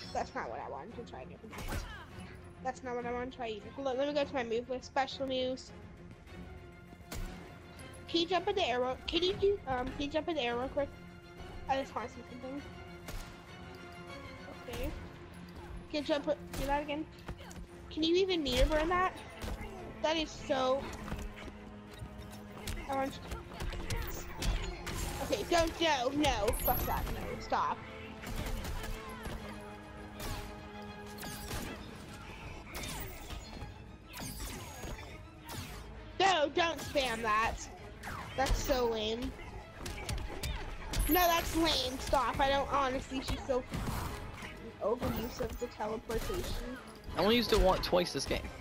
That's not what I wanted to try. That's not what I want to try either. Hold on, let me go to my move list. Special moves. Can you jump in the air? Can you jump in the air real quick? I just want to see something. Okay. Can you jump? Do that again. Can you even meter burn that? That is so. I want. Okay, don't. No, fuck that. No, stop. No, don't spam that. That's so lame. No, that's lame. Stop. I don't honestly. She's so overuse of the teleportation. I only used it twice this game.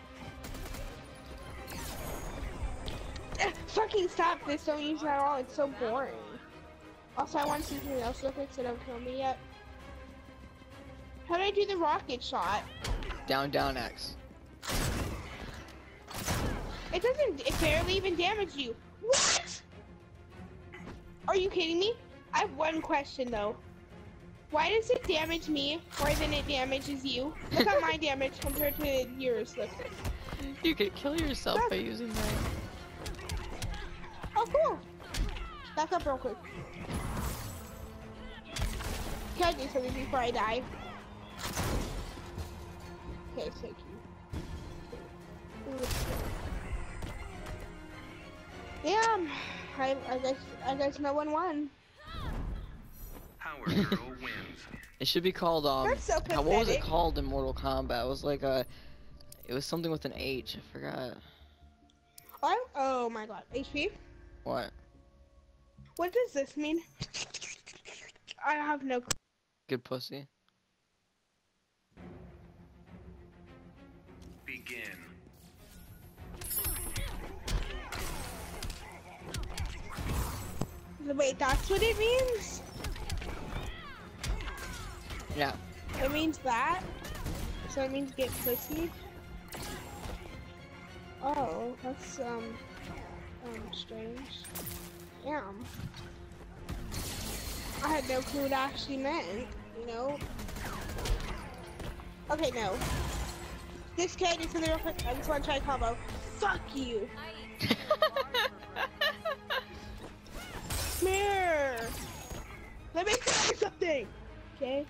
Fucking stop this. Don't use it at all. It's so boring. Also, I want to see something else real quick so don't kill me yet. How do I do the rocket shot? Down, X. It barely even damaged you. What? Are you kidding me? I have one question though. Why does it damage me more than it damages you? Look at my damage compared to yours. Look. You could kill yourself by using that. Oh, cool. Back up real quick. Can I do something before I die? Okay, thank you. Damn. I guess no one won. Power Girl wins. It should be called That's so what was it pathetic. called in Mortal Kombat? It was like it was something with an H. I forgot. Oh my god. HP? What? What does this mean? I have no clue. Good pussy. Begin. Wait, that's what it means? Yeah. It means that? So it means get pussy? Oh, that's, strange. Damn. I had no clue what it actually meant, you know? Okay, no. This kid is in the real quick. I just want to try a combo. Fuck you! Come here! Let me try something! Okay?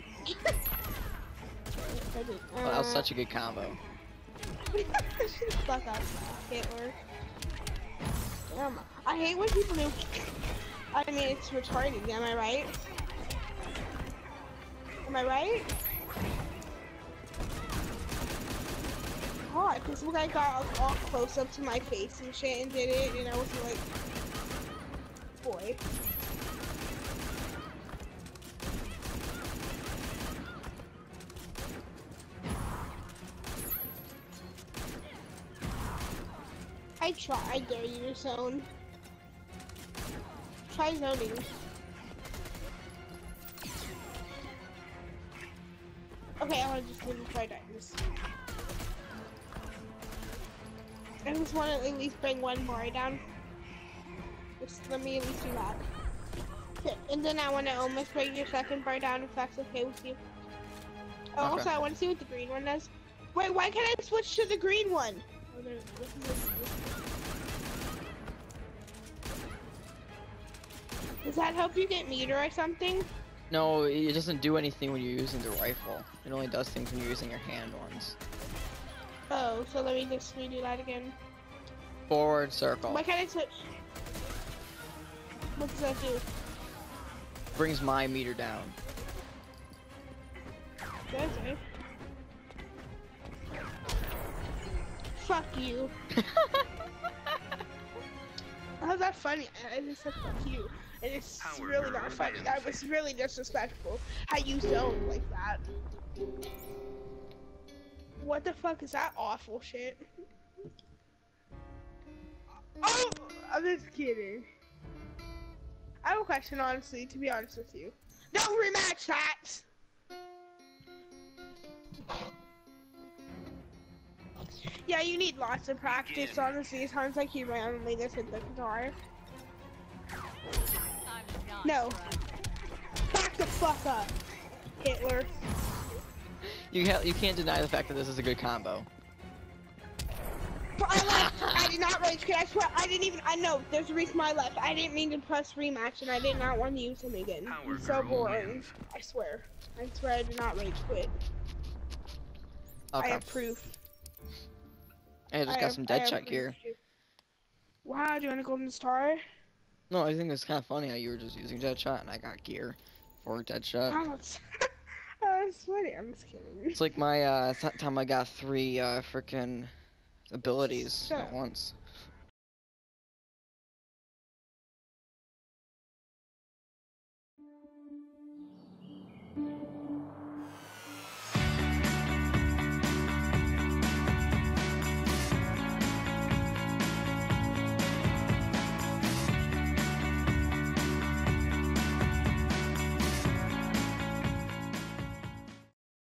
Well, that was such a good combo. Fuck up, Hitler. Damn, I hate when people do. I mean, it's retarded. Am I right? Am I right? God, this guy got all close up to my face and shit and did it, and I was like, boy. I dare you to zone. Try zoning. Okay, I want to just leave try darkness. I just want to at least bring one bar down. Just let me at least do that. Okay, and then I want to almost bring your second bar down if that's okay with you. Oh, Okay. also I want to see what the green one does. Wait, why can't I switch to the green one? Oh, no, does that help you get meter or something? No, it doesn't do anything when you're using the rifle. It only does things when you're using your hand ones. Oh, so let me just redo that again. Forward circle. Why can't I switch? What does that do? Brings my meter down. Okay. Fuck you. How's that funny? I just said fuck you. And it's Power really Girl not funny. wins. That was really disrespectful. How you zoned like that. What the fuck is that awful shit? Oh! I'm just kidding. I have a question, honestly, to be honest with you. No rematch that! Yeah, you need lots of practice, honestly. It sounds like you randomly just hit the guitar. No. Back the fuck up, Hitler. You can't deny the fact that this is a good combo. I left. I did not rage quit. I swear. I didn't even. I know. There's a reason why I left. I didn't mean to press rematch, and I did not want to use him again. Power He's so Girl boring. wins. I swear. I swear I did not rage quit. Okay. I have proof. I just got some I have Deadshot proof, gear. too. Wow, do you want a golden star? No, I think it's kind of funny how you were just using Deadshot and I got gear for Deadshot. Wow, that's funny. I'm just kidding. It's like my time I got 3 frickin' abilities Shut at up. once.